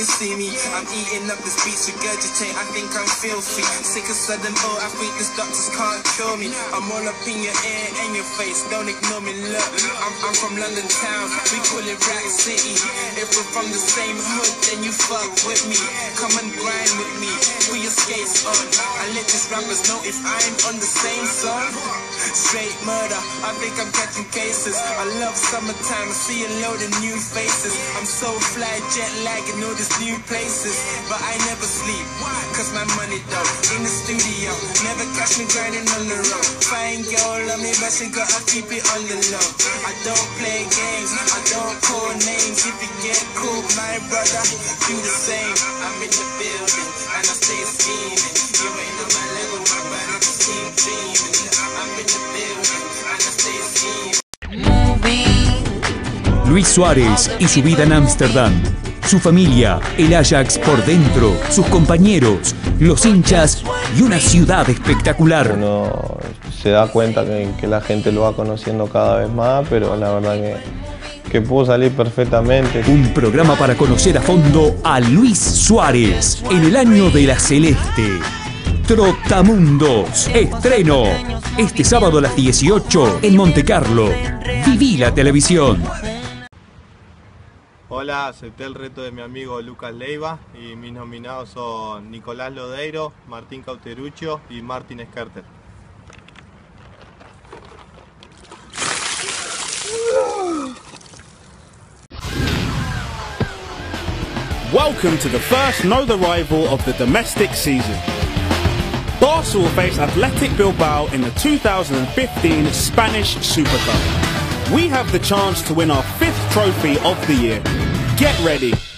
you see me. I'm eating up the speech, regurgitate, I think I'm filthy. Sick of sudden, oh, I think these doctors can't cure me. I'm all up in your ear and your face, don't ignore me, look. I'm from London town, we call it Rack City. If we're from the same hood, then you fuck with me. Come and grind with me, put your skates on. I let these rappers know if I'm on the same song. Straight murder, I think I'm catching cases. I love summertime, I see a load of new faces. I'm so fly, jet lag in all these new places. But I never sleep, cause my money dope. In the studio, never catch me grinding on the road. Fine girl, love me, but she gotta keep it on the low. I don't play games, I don't call names. If you get cool, my brother, do the same. I'm in the building, and I stay scheming. You ain't on my level, my brother, just keep dreaming. I'm in the building, and I stay scheming. Luis Suárez y su vida en Ámsterdam. Su familia, el Ajax por dentro, sus compañeros, los hinchas y una ciudad espectacular. Uno se da cuenta que la gente lo va conociendo cada vez más, pero la verdad que pudo salir perfectamente. Un programa para conocer a fondo a Luis Suárez en el año de la celeste. Trotamundos, estreno este sábado a las 18 en Montecarlo. Viví la televisión. Hola, acepté el reto de mi amigo Lucas Leiva y mis nominados son Nicolás Lodeiro, Martín Cauteruccio y Martín Eskerter. Welcome to the first no-the rival of the domestic season. Barca will face Athletic Bilbao in the 2015 Spanish Super Cup. We have the chance to win our 5th trophy of the year. Get ready.